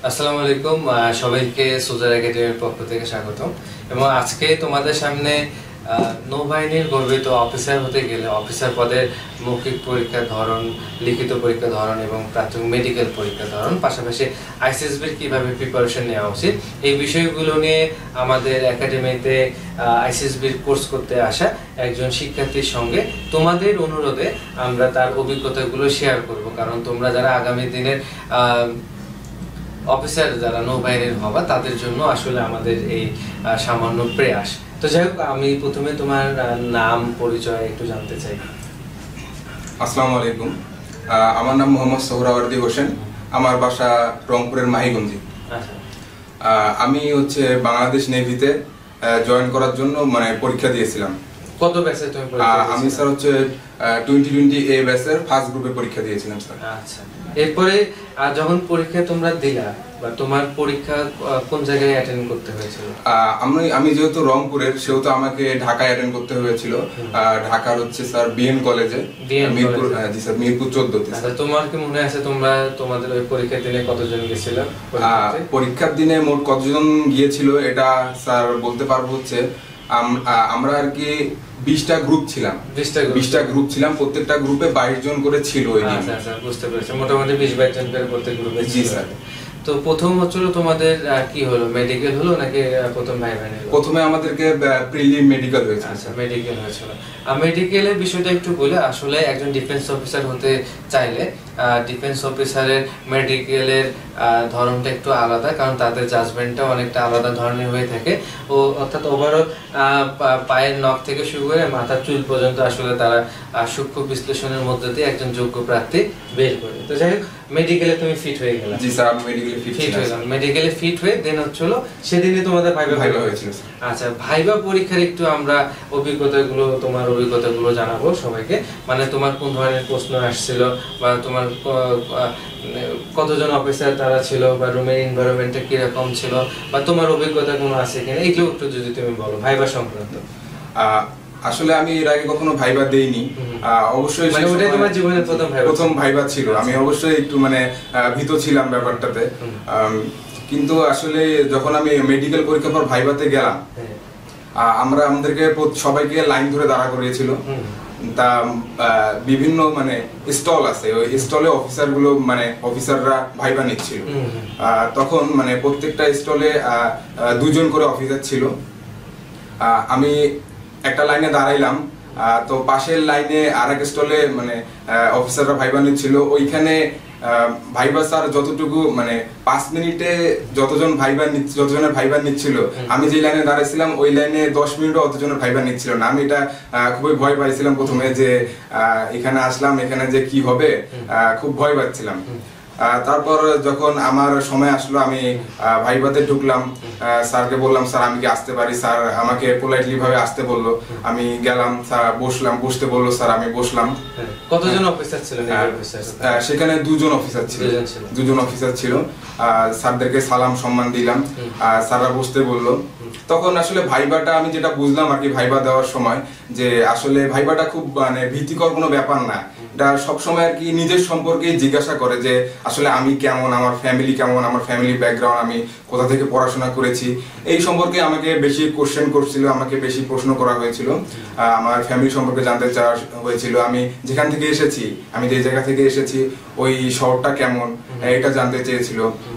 আসসালামু আলাইকুম, সবাইকে সুজার একাডেমির পক্ষ থেকে স্বাগতম। এবং আজকে তোমাদের সামনে নৌবাহিনীর গর্বিত অফিসার হতে গেলে অফিসার পদের মৌখিক পরীক্ষার ধরন, লিখিত পরীক্ষার ধরন এবং প্রাথমিক মেডিকেল পরীক্ষার ধরন, পাশাপাশি আইসিএসবির কীভাবে প্রিপারেশন নেওয়া উচিত, এই বিষয়গুলো নিয়ে আমাদের একাডেমিতে আইসিএসবির কোর্স করতে আসা একজন শিক্ষার্থীর সঙ্গে তোমাদের অনুরোধে আমরা তার অভিজ্ঞতাগুলো শেয়ার করব। কারণ তোমরা যারা আগামী দিনের অফিসার যারা নৌবাহিনীর হবা তাদের জন্য আসলে আমাদের এই সামান্য প্রয়াস। তো যাই হোক, আমি প্রথমে তোমার নাম পরিচয় একটু জানতে চাই। আসসালামু আলাইকুম, আমার নাম মোহাম্মদ সোহরাওয়ার্দী হোসেন, আমার বাসা রংপুরের মাহিগঞ্জে। আমি বাংলাদেশ নেভিতে জয়েন করার জন্য পরীক্ষা দিয়েছিলাম। কত ব্যাচে তুমি পরীক্ষা দিয়েছিলে? আমি স্যার 2020 এ ব্যাচের ফার্স্ট গ্রুপে পরীক্ষা দিয়েছিলাম স্যার। আচ্ছা, এরপরে যখন পরীক্ষা তোমরা দিলা বা তোমার পরীক্ষা কোন জায়গায় অ্যাটেন্ড করতে হয়েছিল? আমি যেহেতু রংপুরের, সেহেতু আমাকে ঢাকায় অ্যাটেন্ড করতে হয়েছিল। ঢাকার স্যার বিএন কলেজে, মিরপুর। জি স্যার, মিরপুর 14 তে। আচ্ছা, তোমার কি মনে আছে তোমাদের ওই পরীক্ষার দিনে কতজন গিয়েছিল? পরীক্ষার দিনে মোট কতজন গিয়েছিল এটা স্যার বলতে পারবো। আমরা আর কি 20টা গ্রুপ ছিলাম। 20টা গ্রুপ ছিলাম, প্রত্যেকটা গ্রুপে 22 জন করে ছিল। আচ্ছা, বুঝতে পেরেছি। মোটামুটি 20-22 জন করে প্রত্যেক গ্রুপে। জি স্যার। তো প্রথম তোমাদের কি হলো, মেডিকেল হলো নাকি প্রথম ভাইভা নিলো? প্রথমে আমাদেরকে প্রিলিম মেডিকেল হয়েছে। আচ্ছা, মেডিকেল হয়েছিল। মেডিকেলের বিষয়টা একটু বলে, আসলে একজন ডিফেন্স অফিসার হতে চাইলে ডিফেন্স অফিসারের মেডিকেলের ধরনটা একটু আলাদা, কারণ তাদের জাজমেন্টটা অনেকটা আলাদা ধরনের হয়ে থাকে। অর্থাৎ ওভারঅল পায়ের নখ থেকে শুরু করে মাথার চুল পর্যন্ত আসলে তারা সূক্ষ্ম বিশ্লেষণের মধ্যে দিয়ে একজন যোগ্য প্রার্থী বের করে। তো যাই হোক, মেডিকেলে তুমি ফিট হয়ে গেলে? জি স্যার, আমি মেডিকেলে ফিট হলাম। মেডিকেলে ফিট হয়ে দেন হলো সেদিনে তোমাদের ভাইভা হয়েছিল। আচ্ছা, ভাইভা পরীক্ষার একটু আমরা তোমার অভিজ্ঞতাগুলো জানাবো সবাইকে। তোমার কোন ধরনের প্রশ্ন আসছিল, বা তোমার কতজন অফিসার তারা ছিল, বা রুমের এনভায়রনমেন্টটা কিরকম ছিল, বা তোমার অভিজ্ঞতা কোনো আছে কিনা, এইগুলো একটু যদি তুমি বলো ভাইভা সংক্রান্ত। আসলে আমি এর আগে কখনো ভাইভা দেইনি। অবশ্যই ওটাই তোমার জীবনের প্রথম ভাইভা ছিল। আমি অবশ্যই একটু ভীত ছিলাম ব্যাপারটাতে। কিন্তু আসলে যখন আমি মেডিকেল পরীক্ষার পর ভাইভাতে গেলাম, আমাদেরকে সবাইকে লাইন ধরে দাঁড়া করিয়েছিল। তা বিভিন্ন স্টল আছে, ওই স্টলে অফিসাররা ভাইভা নিচ্ছিল। তখন প্রত্যেকটা স্টলে 2 জন করে অফিসার ছিল। আমি একটা লাইনে দাঁড়াইলাম, তো পাশের লাইনে আরেক স্টলে অফিসাররা ভাইভা নিচ্ছিল। ওইখানে ভাইভা স্যার যতটুকু 5 মিনিটে যতজনের ভাইভা নিচ্ছিল, আমি যে লাইনে দাঁড়াইছিলাম ওই লাইনে 10 মিনিটও অতজনের ভাইভা নিচ্ছিল না। আমি এটা খুবই ভয় পাইছিলাম প্রথমে, যে এখানে আসলাম, এখানে যে কি হবে, খুব ভয় পাচ্ছিলাম। তারপর যখন আমার সময় আসলো, আমি ভাইভাতে ঢুকলাম। স্যারকে বললাম, স্যার আমি কি আসতে পারি? স্যার আমাকে পোলাইটলি ভাবে আসতে বললো। আমি গেলাম, স্যার বসতে বললো, স্যার আমি বসলাম। কতজন অফিসার ছিলেন? সেখানে 2 জন অফিসার ছিল। 2 জন অফিসার ছিল। স্যারদেরকে সালাম সম্মান দিলাম, স্যাররা বসতে বললো। তখন আসলে ভাইভাটা আমি যেটা বুঝলাম আর কি, ভাইভা দেওয়ার সময়, যে আসলে ভাইভাটা খুব ভীতিকর কোনো ব্যাপার না। এটা সবসময় আর কি নিজের সম্পর্কে জিজ্ঞাসা করে, যে আসলে আমি কেমন, আমার ফ্যামিলি কেমন, আমার ফ্যামিলি ব্যাকগ্রাউন্ড, আমি কোথা থেকে পড়াশোনা করেছি, এই সম্পর্কে আমাকে বেশি কোশ্চেন করছিল, আমাকে বেশি প্রশ্ন করা হয়েছিল। আমার ফ্যামিলি সম্পর্কে জানতে চাওয়া হয়েছিল, আমি যেখান থেকে এসেছি, আমি যে জায়গা থেকে এসেছি ওই শহরটা কেমন, এটা জানতে চেয়েছিল।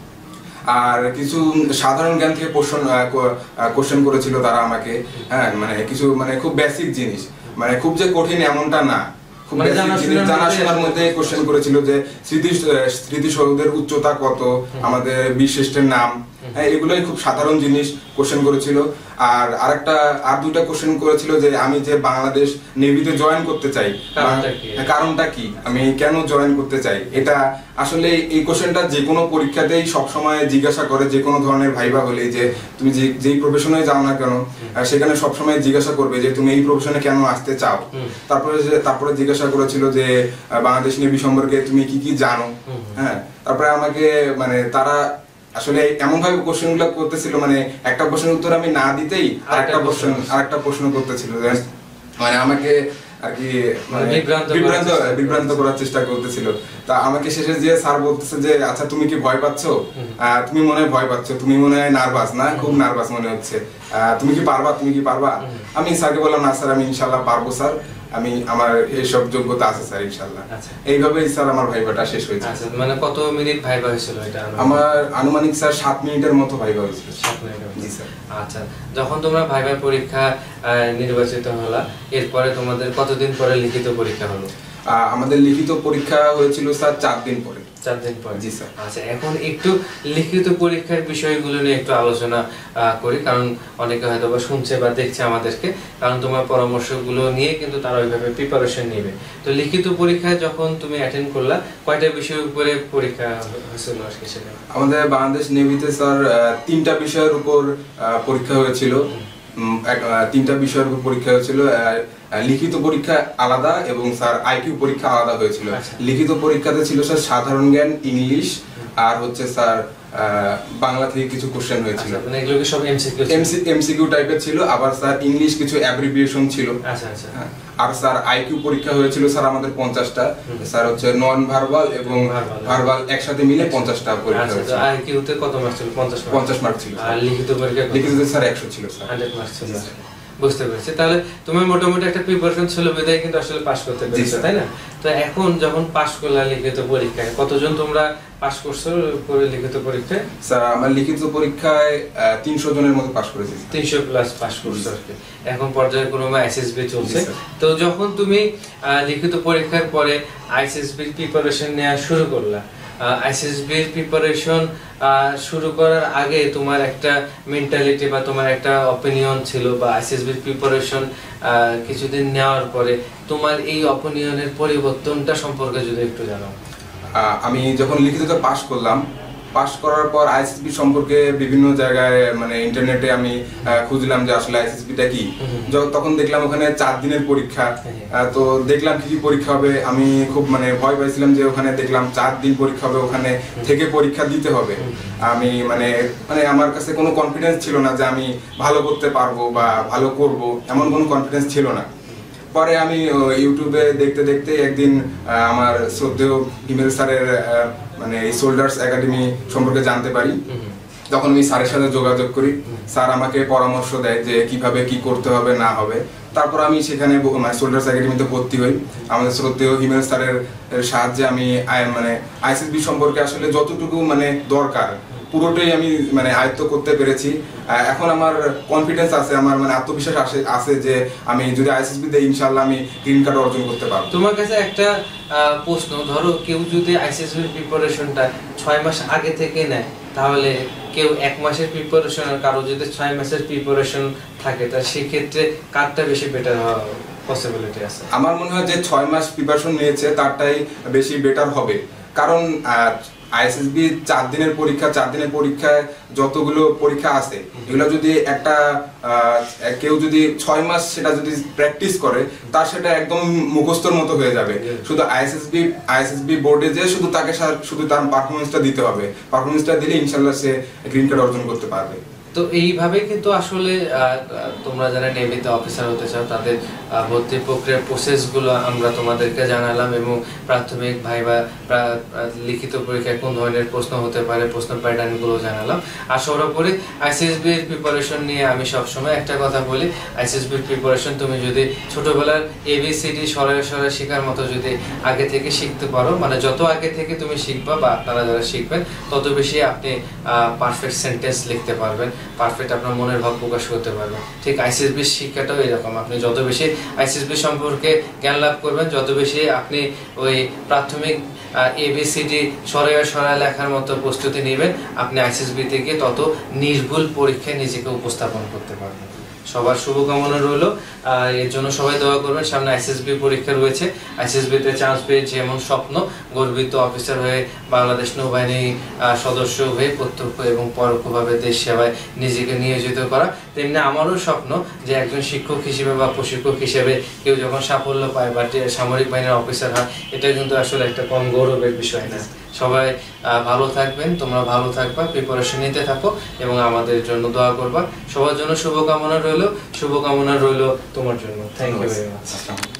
আর কিছু সাধারণ জ্ঞান থেকে কোশ্চেন করেছিল তারা আমাকে। হ্যাঁ, কিছু খুব বেসিক জিনিস, খুব যে কঠিন এমনটা না, খুব বেসিক জিনিস জানাশোনার মধ্যে কোশ্চেন করেছিল, যে স্মৃতিসৌধের উচ্চতা কত, আমাদের বীর শ্রেষ্ঠের নাম, এগুলোই খুব সাধারণ জিনিস কোশ্চেন করেছিল। আর 2টা কোশ্চেন করেছিল, যে আমি যে বাংলাদেশ নেভিতে জয়েন করতে চাই, কারণটা কি, আমি কেন জয়েন করতে চাই। এটা আসলে এই কোশ্চেনটা যে কোনো পরীক্ষাতেই সবসময় জিজ্ঞাসা করে, যে কোনো ধরনের ভাইভা হলে, যে তুমি যেই প্রফেশনে যাও না কেন, সেখানে সবসময় জিজ্ঞাসা করবে যে তুমি এই প্রফেশনে কেন আসতে চাও। তারপরে জিজ্ঞাসা করেছিল যে বাংলাদেশ নেভি সম্পর্কে তুমি কি কি জানো। হ্যাঁ, তারপরে আমাকে তারা আসলে এমন ভাবে কোশ্চেন গুলো করতেছিল, একটা প্রশ্নের উত্তর আমি না দিতেই আরেকটা প্রশ্ন করতেছিল। আমাকে আর কি মানে বিভ্রান্ত করার চেষ্টা করতেছিল। তা আমাকে শেষে যে স্যার বলতেছে যে আচ্ছা তুমি কি ভয় পাচ্ছ, তুমি মনে হয় ভয় পাচ্ছ, তুমি মনে হয় নার্ভাস না, খুব নার্ভাস মনে হচ্ছে, তুমি কি পারবা? আমি স্যারকে বললাম না স্যার আমি ইনশাআল্লাহ পারবো স্যার, আমি আমার এইসব যোগ্যতা আছে স্যার ইনশাআল্লাহ। এইভাবেই স্যার আমার ভাইভাটা শেষ হয়েছে। মানে কত মিনিট ভাইভা হয়েছিল এটা? আমার আনুমানিক স্যার 7 মিনিটের মতো ভাইভা হয়েছিল। 7 মিনিট। জি স্যার। আচ্ছা, যখন তোমরা ভাইভা পরীক্ষা নির্বাচিত হলা, এরপরে তোমাদের কতদিন পরে লিখিত পরীক্ষা হলো? আমাদের লিখিত পরীক্ষা হয়েছিল স্যার 4 দিন পরে। 4 দিন পরে। জি স্যার। আচ্ছা, এখন একটু লিখিত পরীক্ষার বিষয়গুলো নিয়ে একটু আলোচনা করি, কারণ অনেকে হয়তো বা শুনছে বা দেখছে আমাদেরকে, কারণ তোমার পরামর্শগুলো নিয়ে কিন্তু তারা ওইভাবে প্রিপারেশন নেবে। তো লিখিত পরীক্ষা যখন তুমি অ্যাটেন্ড করলা, কয়টা বিষয়ের উপরে পরীক্ষা হয়েছিল আজকে সেটা? আমাদের বাংলাদেশ নেভিতে স্যার 3টা বিষয়ের উপর পরীক্ষা হয়েছিল। 3টা বিষয়ের উপর পরীক্ষা হয়েছিল। লিখিত পরীক্ষা আলাদা এবং স্যার আইকিউ পরীক্ষা আলাদা হয়েছিল। লিখিত পরীক্ষাতে ছিল স্যার সাধারণ জ্ঞান, ইংলিশ আর হচ্ছে স্যার বাংলা থেকে কিছু কোশ্চেন হয়েছিল। মানে এগুলো কি সব এমসিকিউ টাইপের ছিল, আবার স্যার ইংলিশ কিছু অ্যাব্রিভিয়েশন ছিল। আর স্যার আইকিউ পরীক্ষা হয়েছিল স্যার আমাদের 50টা। স্যার হচ্ছে নন ভার্বাল এবং ভার্বাল একসাথে মিলে 50টা পরীক্ষা হয়েছিল। আইকিউতে কত মার্ক ছিল? 50 মার্ক ছিল। আর লিখিত পরীক্ষা? লিখিততে স্যার 100 ছিল স্যার। 100 মার্ক ছিল। বুঝতে পেরেছি। তাহলে তুমি মোটামুটি একটা প্রিপারেশন ছিল বিধায় কিন্তু আসলে পাস করতে পেরেছো, তাই না? তো এখন যখন পাস করলা লিখিত পরীক্ষায়, কতজন তোমরা পাস করছো লিখিত পরীক্ষায়? স্যার আমার লিখিত পরীক্ষায় 300 জনের মতো পাস করেছি। 300 প্লাস পাস করছো আর কি। এখন পর্যায়ক্রমে আইসিএসবি চলছে। তো যখন তুমি লিখিত পরীক্ষার পরে আইসিএসবি প্রিপারেশন নেওয়া শুরু করলা, আইসিএসবির প্রিপারেশন শুরু করার আগে তোমার একটা মেন্টালিটি বা তোমার একটা অপিনিয়ন ছিল, বা আইসিএসবির প্রিপারেশন কিছুদিন নেওয়ার পরে তোমার এই অপিনিয়নের পরিবর্তনটা সম্পর্কে যদি একটু জানাও। আমি যখন লিখিততে পাস করলাম, পাস করার পর আইসিএসবি সম্পর্কে বিভিন্ন জায়গায় মানে ইন্টারনেটে আমি খুঁজলাম যে আসলে আইসিএসবিটা কি। তখন দেখলাম ওখানে 4 দিনের পরীক্ষা। তো দেখলাম কি পরীক্ষা হবে, আমি খুব মানে ভয় পাইছিলাম যে ওখানে দেখলাম 4 দিন পরীক্ষা হবে, ওখানে থেকে পরীক্ষা দিতে হবে। আমি মানে আমার কাছে কোনো কনফিডেন্স ছিল না যে আমি ভালো করতে পারবো বা ভালো করব, এমন কোনো কনফিডেন্স ছিল না। পরে আমি ইউটিউবে দেখতে দেখতে একদিন আমার শ্রদ্ধেয় হিমেল স্যারের মানে এই সোল্ডার্স একাডেমি সম্পর্কে জানতে পারি। তখন আমি স্যারের সাথে যোগাযোগ করি। স্যার আমাকে পরামর্শ দেয় যে কিভাবে কি করতে হবে না হবে। তারপর আমি সেখানে সোল্ডার্স একাডেমিতে ভর্তি হই। আমাদের শ্রদ্ধেয় হিমেল স্যারের সাহায্যে আমি মানে আইসিএসবি সম্পর্কে আসলে যতটুকু মানে দরকার পুরোটাই আমি মানে আয়ত্ত করতে পেরেছি। এখন আমার কনফিডেন্স আছে, আমার মানে আত্মবিশ্বাস আছে যে আমি যদি আইসিএসবি তে ইনশাআল্লাহ আমি গ্রিন কার্ড অর্জন করতে পারবো। তোমার কাছে একটা প্রশ্ন, ধরো কেউ যদি আইসিএসবি প্রিপারেশনটা 6 মাস আগে থেকে নেয়, তাহলে কেউ 1 মাসের প্রিপারেশন আর কারো যদি 6 মাসের প্রিপারেশন থাকে, তা সেই ক্ষেত্রে কারটা বেশি বেটার হওয়ার পসিবিলিটি আছে? আমার মনে হয় যে 6 মাস প্রিপারেশন নিয়েছে তারটাই বেশি বেটার হবে, কারণ আইএসএসবি 4 দিনের পরীক্ষা, 4 দিনের পরীক্ষায় যতগুলো পরীক্ষা আছে এগুলো যদি একটা কেউ যদি 6 মাস সেটা যদি প্র্যাকটিস করে, তার সেটা একদম মুখস্থর মতো হয়ে যাবে। শুধু আইএসএসবি বোর্ডে যে শুধু তাকে শুধু তার পারফরমেন্সটা দিতে হবে, পারফরমেন্সটা দিলে ইনশাআল্লাহ সে গ্রিন কার্ড অর্জন করতে পারবে। তো এইভাবে কিন্তু আসলে তোমরা যারা নেভিতে অফিসার হতে চাও তাদের ভর্তি প্রক্রিয়ার প্রসেসগুলো আমরা তোমাদেরকে জানালাম, এবং প্রাথমিক ভাইবা লিখিত পরীক্ষায় কোন ধরনের প্রশ্ন হতে পারে প্রশ্ন প্যাটার্নগুলো জানালাম। আর সর্বোপরি আইসিএসবির প্রিপারেশন নিয়ে আমি সবসময় একটা কথা বলি, আইসিএসবির প্রিপারেশন তুমি যদি ছোটবেলার এবিসিডি সরাসরি শেখার মতো যদি আগে থেকে শিখতে পারো, মানে যত আগে থেকে তুমি শিখবা বা আপনারা যারা শিখবেন তত বেশি আপনি পারফেক্ট সেন্টেন্স লিখতে পারবেন, পারফেক্ট আপনার মনের ভাব প্রকাশ করতে পারবেন। ঠিক আইসিএসবি শিক্ষাটাও এরকম, আপনি যত বেশি আইসিএসবি সম্পর্কে জ্ঞান লাভ করবেন, যত বেশি আপনি ওই প্রাথমিক এবিসিডি সরাসরি লেখার মতো প্রস্তুতি নেবেন, আপনি আইসিএসবি থেকে তত নির্ভুল পরীক্ষায় নিজেকে উপস্থাপন করতে পারবেন। সবার শুভকামনা রইল, এর জন্য সবাই দোয়া করবেন। সামনে আইসিএসবি পরীক্ষা রয়েছে, আইসিএসবিতে চান্স পেয়ে যেমন স্বপ্ন, গর্বিত অফিসার হয়ে বাংলাদেশ নৌবাহিনী সদস্য হয়ে প্রত্যক্ষ এবং পরোক্ষভাবে দেশ সেবায় নিজেকে নিয়োজিত করা, তেমনি আমারও স্বপ্ন যে একজন শিক্ষক হিসেবে বা প্রশিক্ষক হিসেবে কেউ যখন সাফল্য পায় বা সামরিক বাহিনীর অফিসার হয়, এটা কিন্তু আসলে একটা কম গৌরবের বিষয় না। সবাই ভালো থাকবেন, তোমরা ভালো থাকবা, প্রিপারেশন নিতে থাকো এবং আমাদের জন্য দোয়া করবা। সবার জন্য শুভকামনা রইল তোমার জন্য। Thank you very much.